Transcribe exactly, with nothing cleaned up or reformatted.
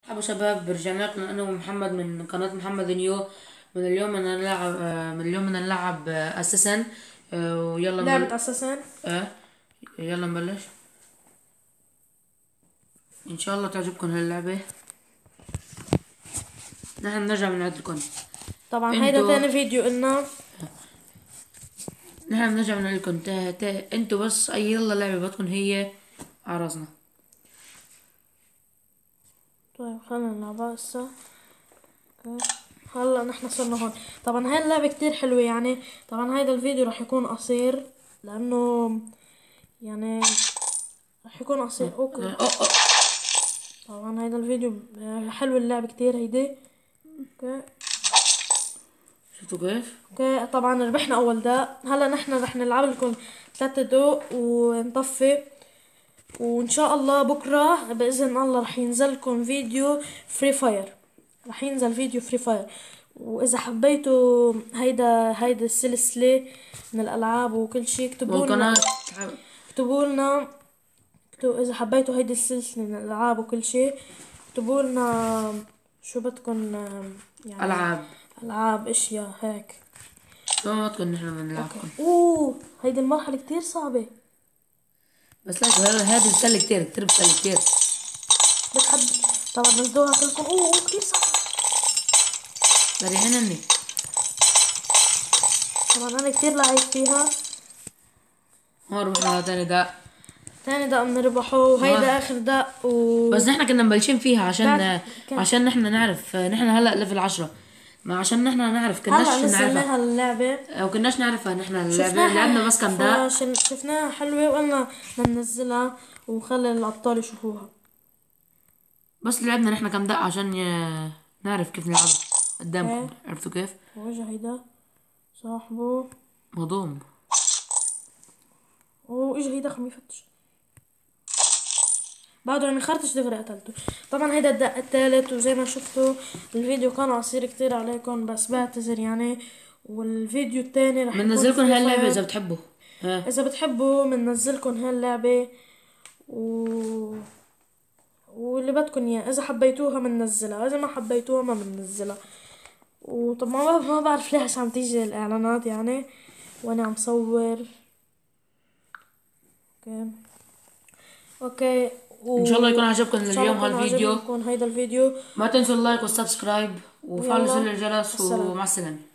ابو شباب، رجعنا لكم انا ومحمد من قناة محمد نيو. من اليوم بدنا نلعب من اليوم بدنا نلعب اساسا. ويلا لعبة نبلش. اساسا. اه يلا نبلش. ان شاء الله تعجبكم هاللعبة. نحن بنرجع بنعد لكم. طبعا هيدا انتو تاني فيديو إلنا. نحن بنرجع بنعد لكم. تا... تا... انتو بس اي يلا لعبة بدكم هي عرضنا. طيب خلينا نلعبها هسه. اوكي. هلا نحن صرنا هون. طبعا هاي اللعبة كتير حلوة يعني. طبعا هيدا الفيديو رح يكون قصير لأنه يعني رح يكون قصير. اوكي. أوه أوه. طبعا هيدا الفيديو حلو، اللعبة كتير هيدي. اوكي. شفتوا كيف؟ اوكي. طبعا ربحنا اول داء. هلا نحن رح نلعب لكم ثلاثة دقوق ونطفي، وان شاء الله بكره باذن الله رح ينزل لكم فيديو فري فاير. رح ينزل فيديو فري فاير، واذا حبيتوا هيدا هيدا السلسله من الالعاب وكل شي اكتبوا لنا. والقناة اكتبوا لنا اكتبوا اذا حبيتوا هيدي السلسله من الالعاب وكل شي. اكتبوا لنا شو بدكم يعني. العاب العاب اشياء هيك. شو ما بدكم نحن بنلعبكم. اوه هيدي المرحله كتير صعبه. بس لايك هذا بتسلي كتير كتير بتسلي كتير. بتحب طبعا نزلوها كلكم. اوه اوه كتير صعبه. مريحين اني طبعا انا كتير لعيب فيها. هون ربحنا على تاني داء. تاني دق بنربحه، وهيدا اخر دق و... بس نحن كنا مبلشين فيها عشان كان... عشان نحن نعرف. نحن هلا ليفل عشرة، ما عشان نحن نعرف كناش هلا نعرفها نزلناها اللعبة. او كناش نعرفها. نحن اللعبة شفناها لعبنا بس كم داء. شفناها شفناها حلوة وقلنا بدنا ننزلها ونخلي الابطال يشوفوها. بس لعبنا نحن كم داء عشان ي... نعرف كيف نلعب قدامكم. عرفتوا كيف؟ وجه هيدا صاحبه مضوم. واجا هيدا خم يفتش بعده يعني خرطش دغري قتلته. طبعا هيدا الدق الثالث، وزي ما شفتوا الفيديو كان قصير كتير عليكم، بس بعتذر يعني. والفيديو الثاني رح يكون بننزلكم فري هاي اللعبة فاير. اذا بتحبوا. ها اذا بتحبوا بننزلكم هاي اللعبة و... واللي بدكم اياه. اذا حبيتوها بننزلها، اذا ما حبيتوها ما بننزلها. وطبعا ما بعرف ليش عم تيجي الاعلانات يعني وانا عم صور. اوكي اوكي و... ان شاء الله يكون عجبكم ان شاء الله اليوم يكون هالفيديو. عجبكم هيدا الفيديو. ما تنسوا اللايك والسبسكرايب وفعلوا زر ويلا الجرس، السلام. ومع السلامة.